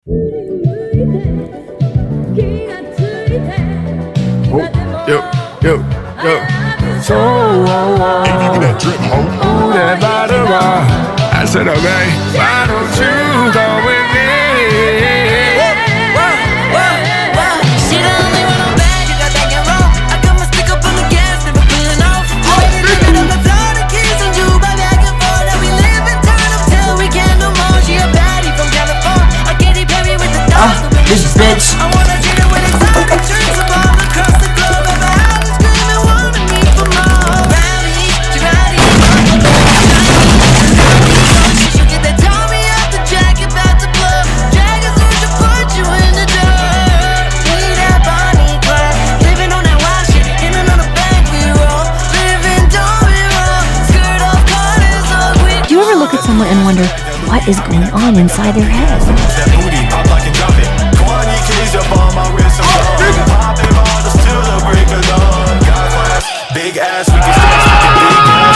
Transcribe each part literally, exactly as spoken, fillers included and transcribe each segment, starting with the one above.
Yo, yo, yo. So, oh, oh. Hey, give me that drip, ho. Ooh, that bottle, uh. I said, okay, why don't you go with me? She the only one on bad, you got that get wrong. I got my stick up on the gas, never peeling off. You ready to get on the floor, the keys on you, by back and forth. Now we live in turn up till we can't no more. She a baddie from California, a Katy Perry with the dogs. Ah, this bitch. I wanna get her with exotic drinks from all across the globe. Of a house screaming, wanting me for more. Rowdy, she rowdy, she should get that Tommy out the jacket, about to blow. Dragons who should put you in the dirt. Need that Bonnie Clyde, living on that wild shit, in another bank we roll. Living don't be wrong, skirt off colors of we. Do you ever look at someone and wonder what is going on inside their head? That booty, pop like and drop it. twenty keys up on my wrist, I'm gone. Popping bottles till the break of dawn. Got class, big ass, we can stay big ass.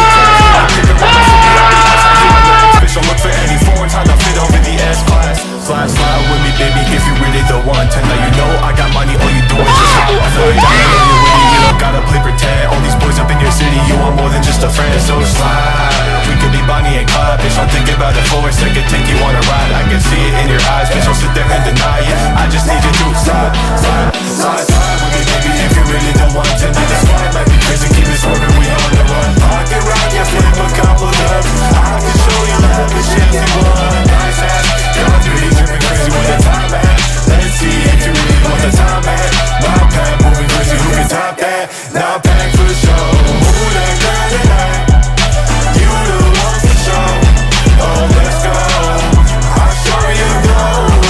Bitch, don't look for any foreign time to fit over the S class. Slide, slide with me, baby, if you really the one. Ten, now you know I got money, all you do is just hop. I feel like I know you really, you don't gotta play pretend. All these boys up in your city, you want more than just a friend, so slide. We could be Bonnie and Clyde, bitch, don't think about it for a second, take you on a ride. I can see it in your eyes, bitch, don't sit there and deny it. I just need you to slide, slide, slide, slide with me, baby, if you really don't want to. Now this flight might be crazy, keep it swerving, we on the run. Pocket rock, yeah, flip a couple dubs. I can show you love, but shit, you want. Nice ass, y'all three dripping crazy with the time at. Let's see if you really want the time at. My pad moving crazy, who can top that? Now pack for show, who that girl tonight? You the one for sure. Oh, let's go. I'll show you go.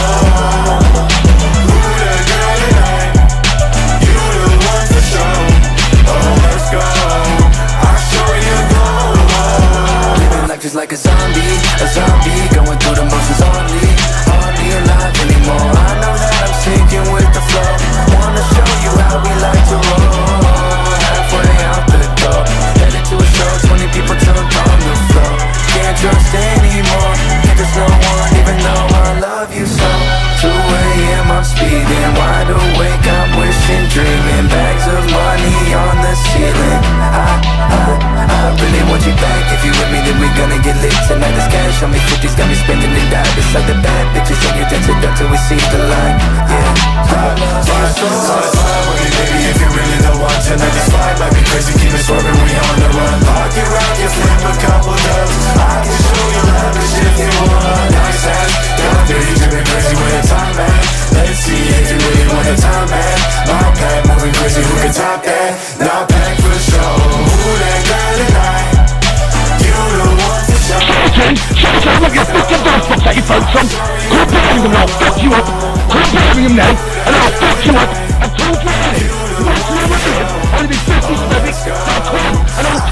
Who that girl tonight? You the one for sure. Oh, let's go. I'll show you go. Living life is like a zombie, a zombie going through the motions hardly, hardly alive anymore. I know that I'm sinking with the flow. Wanna show you how we like to roll. Halfway out the door, headed to a show, twenty people jumped on the floor. Can't trust anymore, think there's no one, even though I love you so. two A M I'm speeding, wide awake, I'm wishing, dreaming. Bags of money on the ceiling. I, I, I really want you back. If you with me, then we gonna get lit tonight. This cash on me, fifties got me spending it out. It's like the bad bitches, and you dance it up till we see the light. Yeah, slide, slide, slide, slide with me, baby, if you really don't want to. Tonight this vibe might be crazy, keep it swerving, we on the run. Pocket rock, you flip a couple dubs. I can show you love and shit you want. Nice ass, down dirty, dripping crazy with the time at. Let's see if you really want the time at. My pad moving crazy, who can top that? Now pack for show, who that girl tonight? You the one for sure. Look at this, get those fuck that you folks from. Quit behaving them now, fuck you up. Quit behaving them now, and I'll fuck you up. And told you already. You want to know what it is? I'll be fifty, baby. I'll quit, and I'll...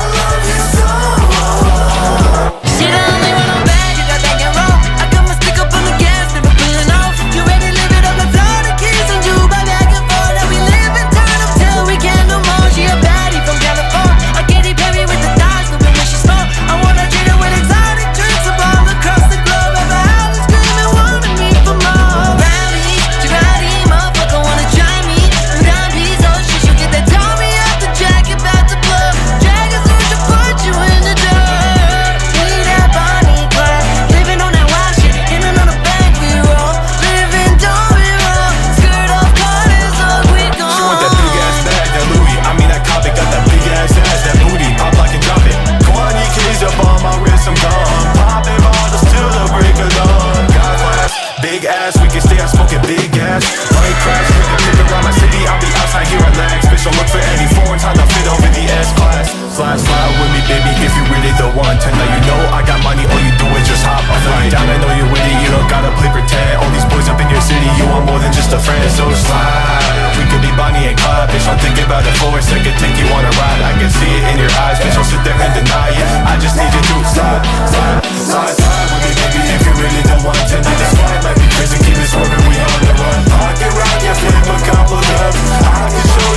She the only one on bad, you got that get wrong. I got my stick up on the gas, never peeling off. You ready to live it on the floor, the keys on you, by back and forth. Now we live in turn up till we can't no more. She a baddie from California, a Katy Perry with the dogs, moving when she small. I wanna treat her with exotic drinks from all across the globe. Of a house screaming, wanting me for more. Rowdy, she rowdy, motherfucker wanna try me. I'm dime piece, oh shit, she'll get that Tommy out the jacket, about to blow. Dragons who should put you in the dirt. Need that Bonnie Clyde, living on that wild shit, in another bank we roll. Living don't be wrong, skirt off colors of we gone. She want that big ass bag, that Louis. I mean that cop, it got that big ass ass, that booty. Pop like and drop it. twenty keys up on my wrist, I'm gone. Popping bottles till the break of dawn. Got class, big ass, we can stay out smoking big gas. White crash, drinking pick around my city. I'll be outside here relax. Bitch, don't look for any foreign time to fit over the S class. Slide, slide with me, baby, if you really the one. Ten, now you know I got money, all you do is just hop. I'm flying down, I know you're with it, you don't gotta play pretend. All these boys up in your city, you want more than just a friend, so slide. We could be Bonnie and Clyde, bitch, don't think about it for a second, take you on a ride. I can see it in your eyes, bitch, don't sit there and deny it. I just need you to slide, slide, slide, slide with me, baby, if you really don't want to. Now this flight might be crazy, keep it swerving, we on the run. Pocket rock, yeah, flip a couple dubs. I can show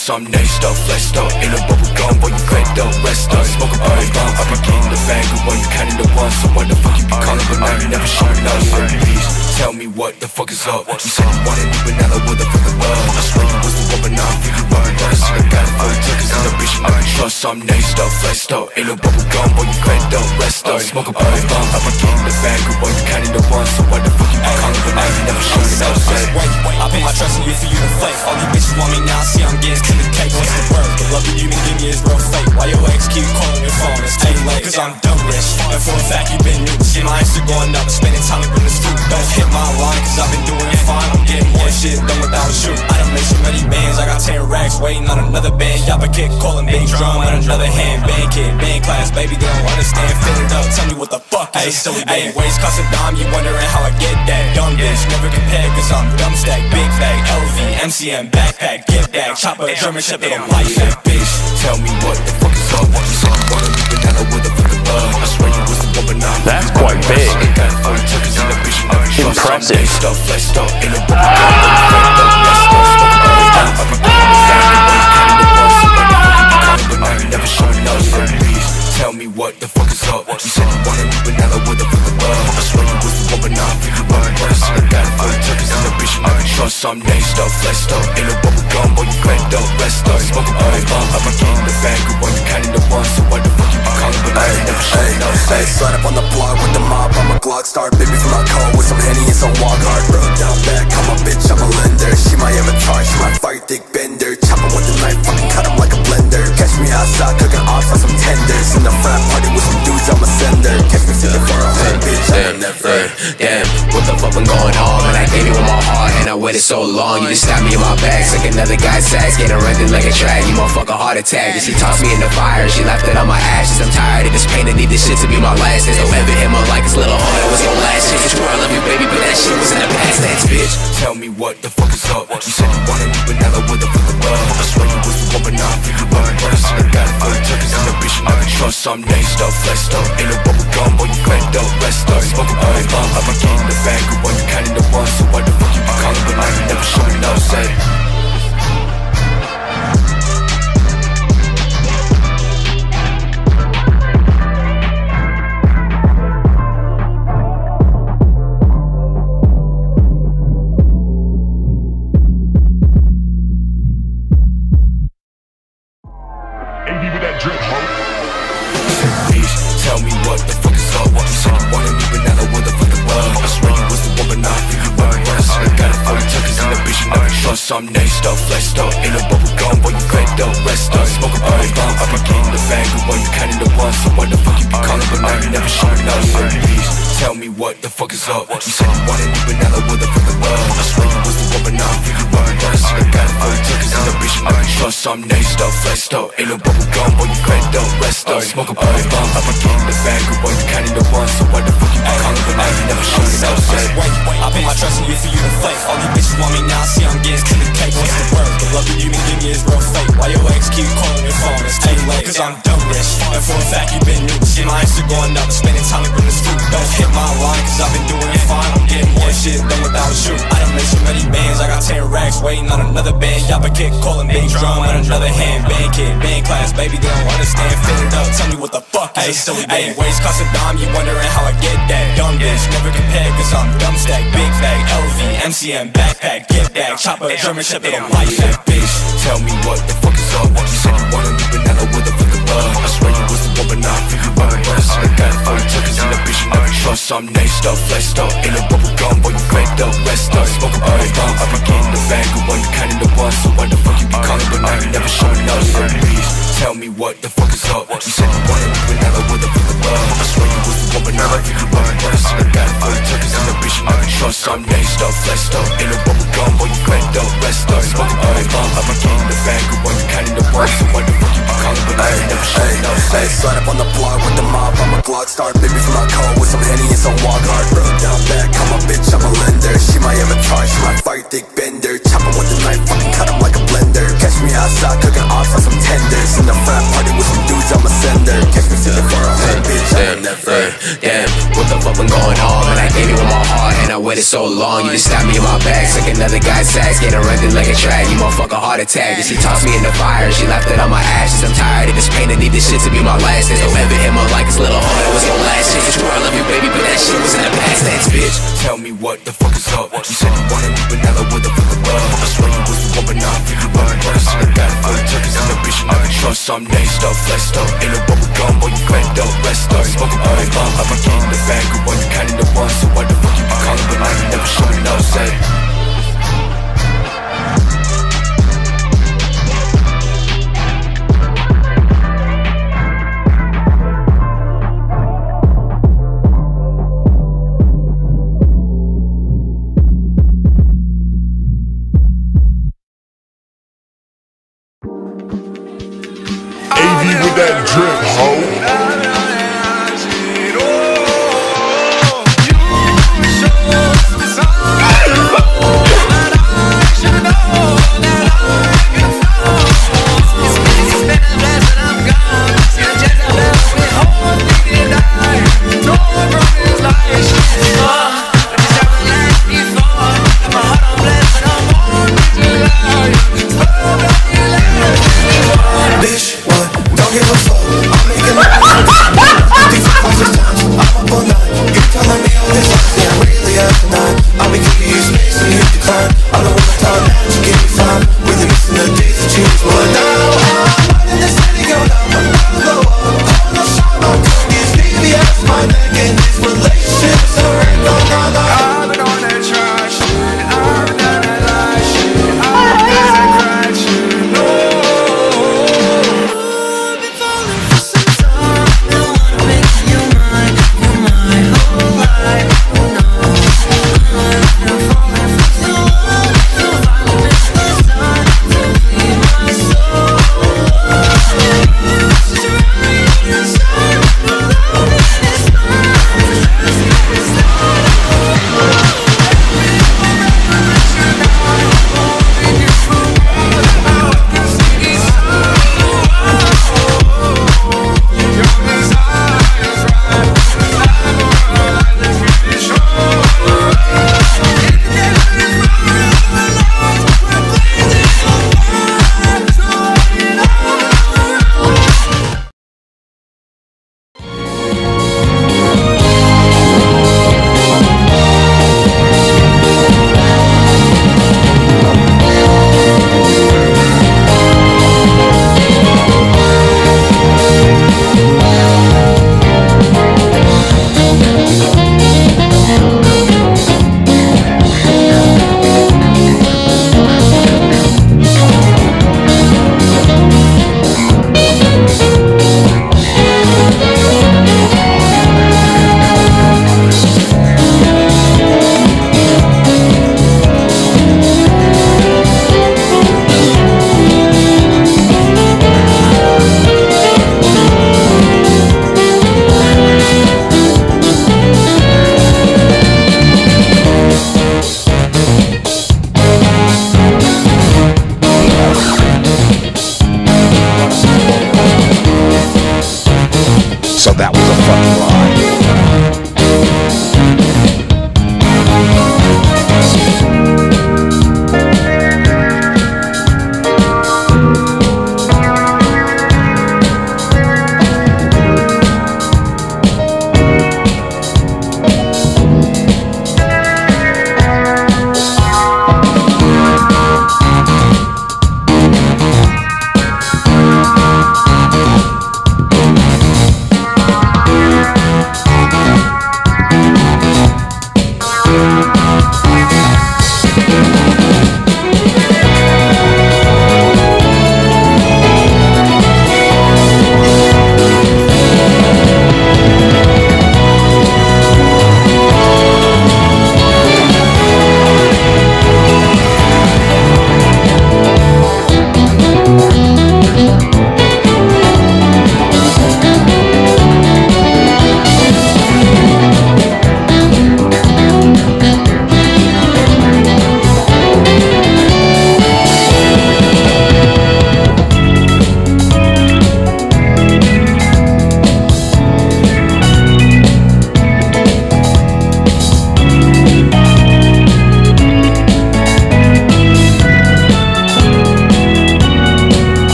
Trust some next up, flexed up. In a bubble gum, boy, you fed up, rest up. Smoke a bubble bomb, I be getting the bag, boy, you counting the ones. So what the fuck you be calling, but now you never showing up. So please, tell me what the fuck is up. You said you wanted me, but now I would the fuck the love. I swear you was the one, but now I feel you running. But I see I got it for you, cause in the bitch, I can trust some next up, flexed up. In a bubble gum, boy, you fed up, rest up. Smoke a bubble bomb, I be getting the bag, boy, you counting the ones. So what the fuck you be calling, but now you never showing up. I put my trust in you for you to flake. All these bitches want me now, see I'm getting to the cake. What's the word? The love that you been giving me is real fake. Why your ex keep calling your phone? It's too late, cause I'm done rich. And for a fact you been new. See my Insta going up and spending time in the street. Don't hit my line, cause I've been doing it fine. I'm getting more shit done without you. I done made so many bands, I got ten racks waiting on another band. Y'all been kick calling big drum on another hand. Band kid, band class, baby, they don't understand. Fill it up, tell me what the fuck is so bad. Waist cost a dime, you wondering how I get that. Dumb bitch, never compare, cause I'm dumb stack. Big bag, L V, M C M, backpack, get back. Chopper, German Shepherd, I'm like that bitch. Tell me what the fuck is up. You said you wanted me, but now I would the fuck the love. I swear you was the one, but now I'm That's quite big. Impressive. Stuff, flexed up. In a bubble gum, fed up, rest up. Smoke a bubble bomb, I be getting the bag, boy, you counting the ones. So what the fuck you be calling, but now you never showing up. So please, tell me what the fuck is up. You said you wanted me, but now I would the fuck the love. I swear you was the one, but now I feel you running. But I see I got it for you, cause in the bitch, I can trust some next up, flexed up. In a bubble gum, boy, you fed up, rest up. Smoke a bubble bomb, I be getting the bag, boy, you counting the ones. So what the fuck you be calling, but now you never showing up. Hey, slide up on the block with the mob, I'm a Glock star. Baby from my car with some Henny and some walk hard. Bro, down back, I'm a bitch, I'm a lender. She might have a charge, she might fight thick bender. Chop him with the knife, fucking cut him like a blender. Catch me outside, cooking ops on some tenders. In the frat party with some dudes, I'm a sender. Catch me sitting for a hood, bitch, I'm a never. Damn, what the fuck been going on? Man, I gave you with my heart and I waited so long. You just stabbed me in my back, like another guy's sax. Getting rented like a track, you motherfucker heart attack. And she tossed me in the fire, she left it on my ashes. I'm tired of this pain, I need this shit to be my last. There's no ever in my life, it's little hard, it was your last shit. You I love you, baby, but that shit was in the past tense, bitch. Tell me what the fuck is up. You said you wanted me, but now I would the fuck the love. I swear you was the one, but now I feel you running. But I see I got it for you, cause in the bitch, I can trust some next up, flexed up. In a bubble gum, boy, you fed up, rest up. Smoke a bubble bomb, I be getting the bag, boy, you counting the ones. So what the fuck you be calling, but now you never showing up, say. Tell me what the fuck is up. You said you wanted me, but now I would the fuck the love. I swear you was the one, but now I feel you running. But I see I got it for you, cause in the bitch, you never trust some next up, flexed up. In a bubble gum, boy, you fed up, rest up. Smoke a bubble bomb, I be getting the bag, boy, you counting the ones. So what the fuck you be calling, but now you never showing up. So please, tell me what the fuck is up. You said you wanted me, but now I would the fuck the love. I swear you was the one, but now I feel you running. But I see I got it for you, cause in the bitch, you never trust some next up, flexed up. In a bubble gum, boy, you fed up, rest up. Smoke a bubble bomb, I be getting the bag, boy, you counting the ones. So what the fuck you be calling, but now you never showing up. I put my trust in you for you to flake. All these bitches want me now, see I'm getting to the cake. What's the word? The love that you been giving me is real fake. Why your ex keep calling your phone? It's too late, cause I'm done rich. And for a fact you been new. See my Insta going up and spending time in the street. Don't hit my line, cause I've been doing it fine. I'm getting more shit done without you. I done made so many bands, I got ten racks waiting on another band. Y'all been kick calling big drum on another hand. Band kid, band class, baby, they don't understand. Fill it up, tell me what the fuck is so bad. Waist cost a dime, you wondering how I get that. Dumb bitch, never compare, cause I'm dumb stack. Big bag, L V, M C M, backpack, get back. Chopper, German Shepherd, I'm like that bitch. Tell me what the fuck is up. You said you wanted me, but now I would the fuck the love. I swear you was the one, but now I feel you running. But I see I got it for you, cause in the bitch, you never trust some next up, flexed up. In a bubble gum, boy, you fed up, rest up. Smoke a bubble bomb, I be getting the bag, boy, you counting the ones. So what the fuck you be calling, but now you never showing up. So please, tell me what the fuck is up. You said you wanted me, but now I would the fuck the love. I swear you was the one, but now I feel you running. But I see I got it for you, cause in the bitch, you never trust some next up, flexed up. In a bubble gum, boy, you fed up, rest up. Smoke a bubble bomb, I be getting the bag, boy, you counting the ones. So what the fuck you be calling, but now you never showing up. Hey, slide up on the block with the mob, I'm a Glock star. Baby from my car with some Henny and some walk hard. Bro, down back, I'm a bitch, I'm a lender. She might have a charge, she might fight thick bender. Chop him with the knife, fucking cut him like a blender. Catch me outside, cooking ops on some tenders. In the frat party with some dudes, I'm a sender. Catch me sitting for a hood, bitch, I'm a never. Damn, what the fuck been going on? Man, I gave you with my heart and I waited so long. You just stabbed me in my back, like another guy's sax, getting rented like a track. You motherfucker heart attack. And she tossed me in the fire, she left it on my ashes. I'm tired of this pain, I need this shit to be my last. There's no ever in my life, it's little hard, it was your last chance. You I love you, baby, but that shit was in the past tense, bitch. Tell me what the fuck is up. You said you wanted me, but now I what the fuck is love. I swear you was the one, but now I think you want me worse. I got it for the turkeys and the bitch you never trust. I'm laced up, flexed up, in a bubble gum, boy you fed up, rest up. Smoking all night long, I be getting the bag, but when you counting the ones, so why the fuck you be calling, but now you never showing up, say. A V with that drip, ho.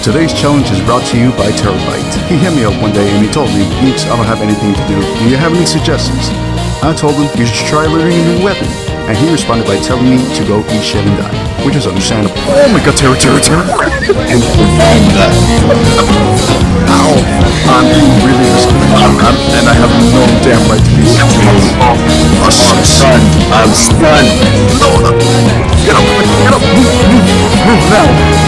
Today's challenge is brought to you by Terabyte. He hit me up one day and he told me, Meeks, I don't have anything to do. Do you have any suggestions? I told him you should try learning a new weapon. And he responded by telling me to go eat shit and die. Which is understandable. Oh my god, terror, terror, terror. And ow, I'm being really discriminated. I'm, I'm, and I have no damn right to be discriminated. Oh, I'm stunned. I'm stunned. No, no. Get up, get up. Move, move, move now.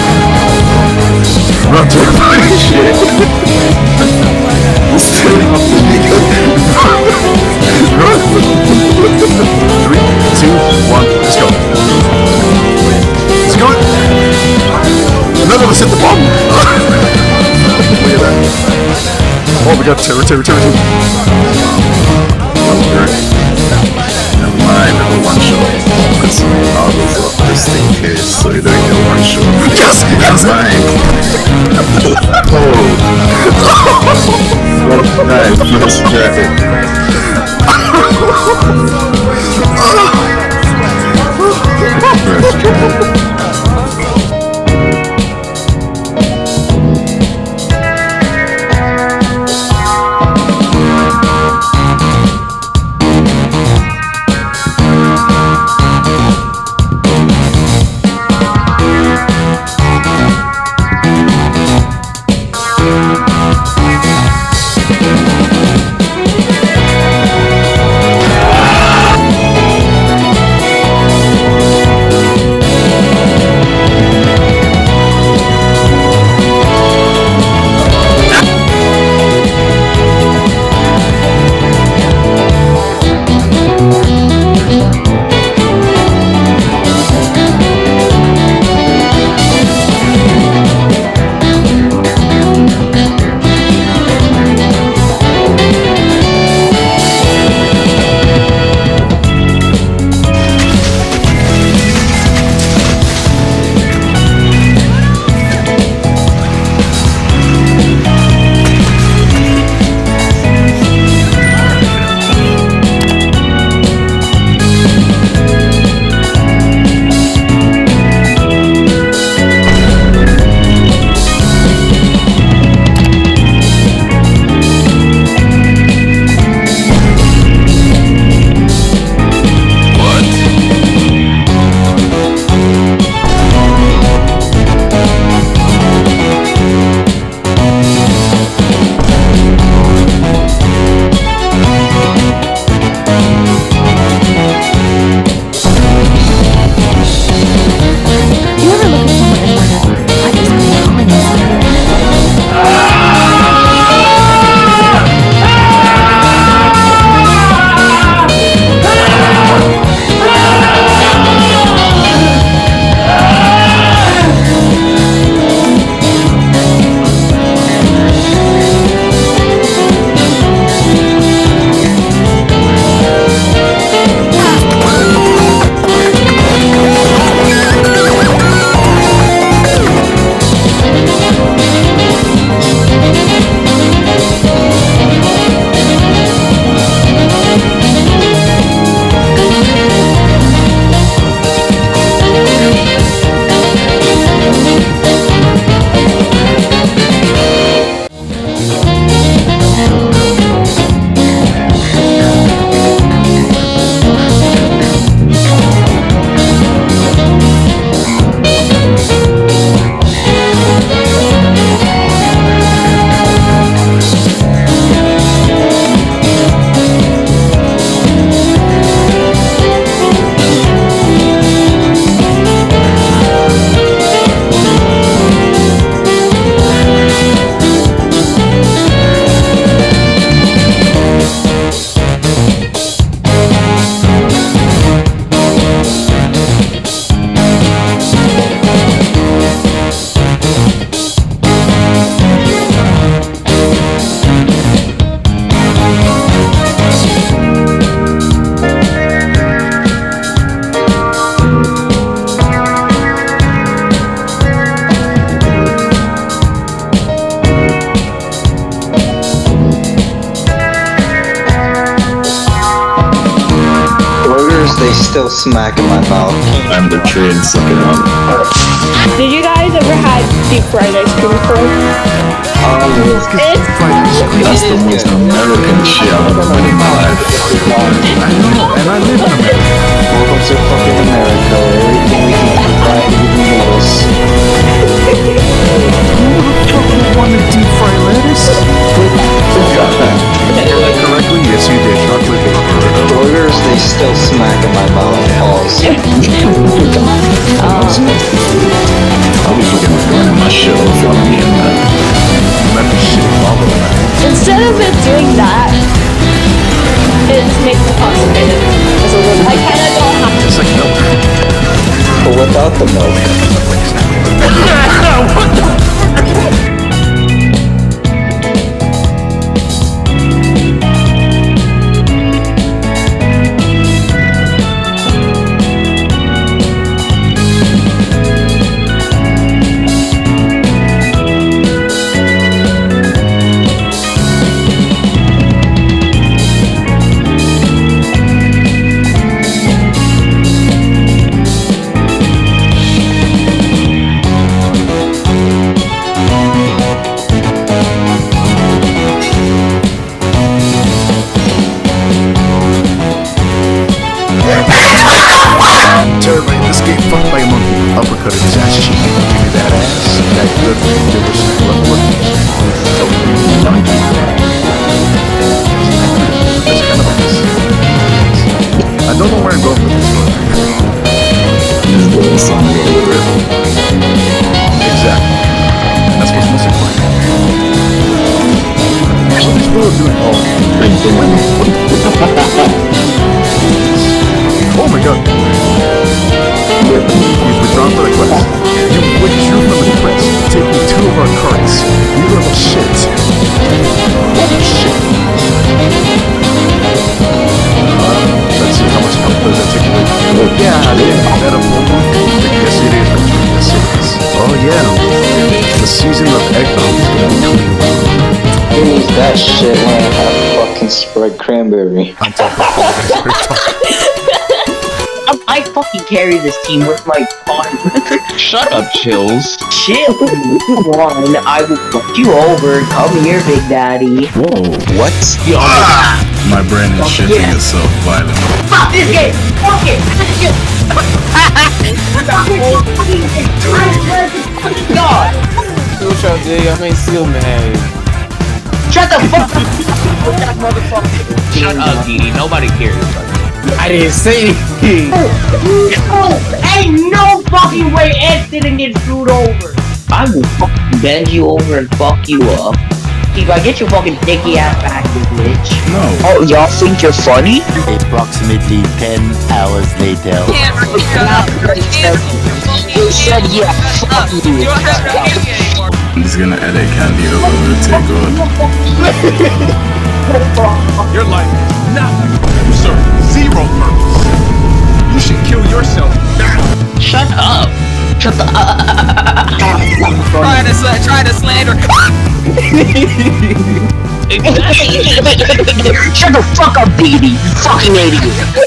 Run to the fucking shit. Standing up to me. Run. Three, two, one, let's go. Let's go. None of us hit the bomb. Look at that. Oh my god, terror, terror, terror, terror. Never mind, never one shot. Because all those up this thing here, so you don't get one shot. Yes, yes. Oh. Nice, first try. First try. They still smack in my mouth. I'm the train sucking on. Did you guys ever have deep fried ice cream cone. Um, it's That's the most American shit I've ever been in my life. I know, and I live in America. Welcome to fucking America, where everything we can provide with noodles. Who the fuck would want to deep fry lettuce? Correctly? Yes, you did. Chocolate bacon. Burgers, they still smack in my mouth. Pause. I'll be fucking burning my shit off while I'm eating that. Let me shit all over that. Instead of it doing that, it just makes me constipated. As a woman, I kind of don't have to. Just like milk. But without the milk. What the fuck? Terrorite, this game fucked by a monkey. Uppercut in his ass cheek. Give me that ass. That good, delicious blood work. Monkey. That's kind of nice. I don't know where I'm going with this one. Just do a song over it. Exactly. And that's what's most important. So these people are doing all. Oh my god. You've withdrawn from the quest. You withdrew from the quest, taking two of our cards. You little shit. Holy shit. Uh, let's see how much health does that take away. Oh yeah, yeah. That a yes it is, Richard. Yes it is. Oh yeah. The season of egg bombs is gonna be coming around. Who needs that shit when I have fucking Sprite cranberry? On top of all this, I fucking carry this team with my fun. Shut up, Chills. Chill. One, I will fuck you over. Come here, Big Daddy. Whoa, what? Ah! My brain is shifting yeah. itself violently. Fuck this game! Fuck it! God! What's up, dude? I ain't still mad. Shut the fuck up! That motherfucker. Shut up, Dee Dee. Nobody cares. I didn't say anything. Oh, ain't no fucking way Ed didn't get screwed over. I will fucking bend you over and fuck you up. If I get your fucking dicky ass back, you bitch. No. Oh, y'all think you're funny? Approximately ten hours later. You said yeah, fuck you. I'm just gonna edit Candy over to take on. Your life is nothing. You serve zero purpose. You should kill yourself now. Shut up. Shut the up. Trying to sl try to slander. Shut the fuck up, Dee Dee. You fucking idiot.